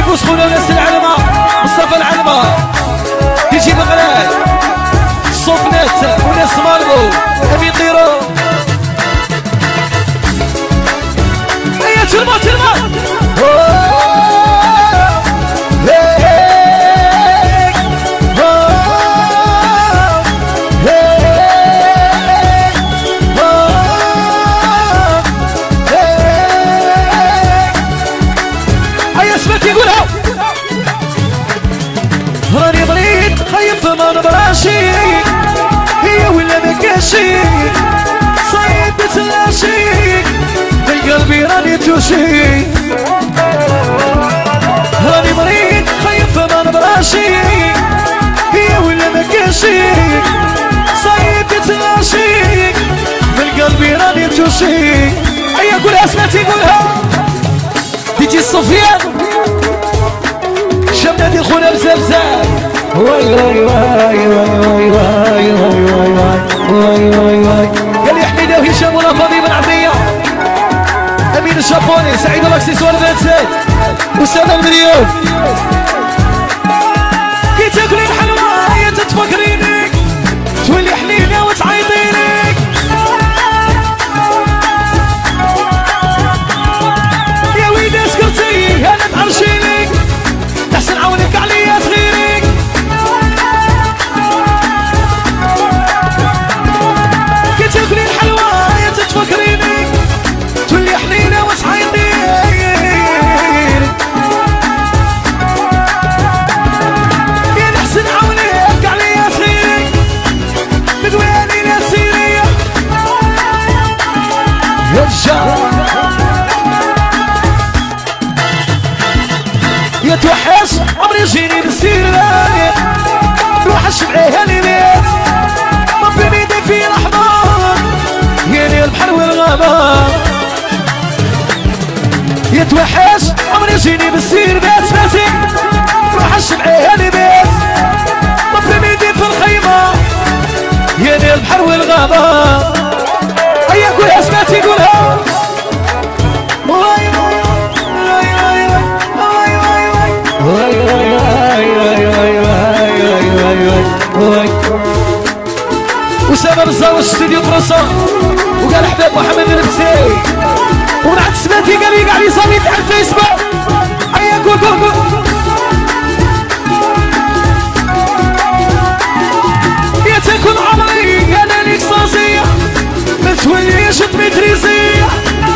وسخونه وناس العلمه مصطفى العلمه يجي بغلاد صوفنات وناس مالبو امين طيرو ايا تلمع تلمع راني مريض خايف ما نبراشي هي ولا مكاشي صايد بتلاشي من قلبي راني توشي راني مريض خايف ما نبراشي هي ولا مكاشي صايد بتلاشي من قلبي راني توشي ايا قولها سمعتي قولها تيجي الصفيان شمنا خونا بزبزاب واي واي واي واي واي واي واي واي واي قال لي حميده وهشام ولا فاضي بن عبديه امين الشابوني سعيد الاكسسوار بن زيد وسام المليون كي تاكلي الحلوه هي تتفكريني تولي حنينه وتعيطيني يا ويلي سكرتي انا تعرشيني احسن عاونك عليا صغيرك كي تاكلي الحلوه يا تتفكريني تولي حنينه وتعيطيني يا احسن عاونك عليا صغيرك مدواني يا سيريه يا رجال يتوحش عمري يجيني بالسيرة توحش معاها البيت ما في بيدي في لحظة ياني البحر والغابة يتوحش عمري يجيني بالسيرة سمعتي توحش معاها البيت ما في بيدي في الخيمة ياني البحر والغابة هيا قولها سمعتي قولها وسام بالزاوج استديو طرسة وقال حباب محمد البسي ونعت سماتي قال لي قاعد يصلي تاع الفيسبوك هيا قول قول قول يا تكون عمري انا ليك صاصية ما توليش تميتريزية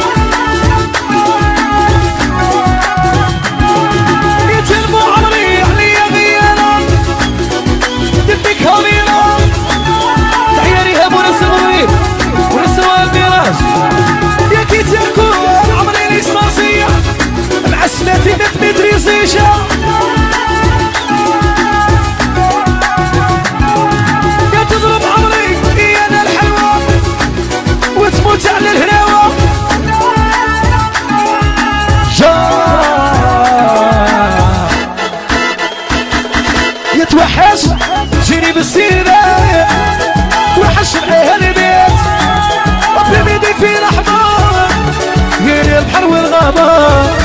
يا تلمو عمري عليا غيانا دفك كاميرا تعياري هاب وناس المغرب وناس الميراج يا كي تكون عمري ليك صاصية مع سماتي ما تميتريزيش يا تضرب عمري هي انا الحلوة وتموت على الهراوة يتوحش جيني بالسيرة توحش معاها البيت ربي بيدي في لحظة غير البحر والغابة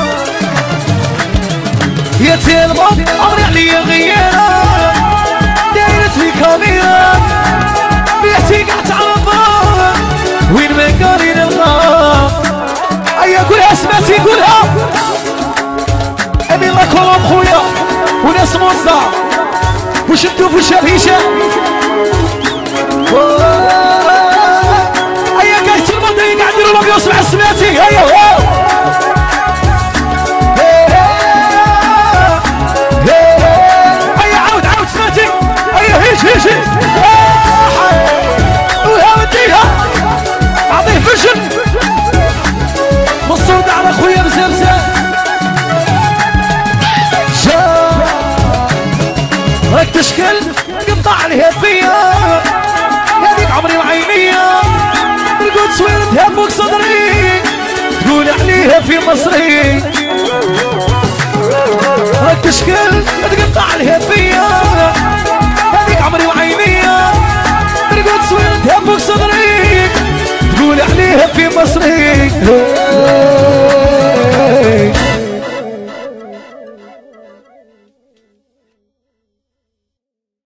يا تلمض عمري عليا غيانة دايرت لي كاميرا بيحتي قاع تعرفها وين ما قالي نلقاها ايا قولها سمعتي قولها امين الله كرم خويا وناس موزع وشدوا في الشاب هشام هيا قايت الماضي قاعد يديروا لهم يسمع سمعتي هيا هيا عاود سمعتي هيا هيج وها وديها اعطيه فشل مصود على خويا بزرزه راك تشكل قطع عليها فيا هذيك عمري وعينيا تقول سويرتها فوق صدري تقول عليها في مصري راك تشكل تقطع عليها فيا هذيك عمري وعينيا تقول سويرتها فوق صدري تقول عليها في مصري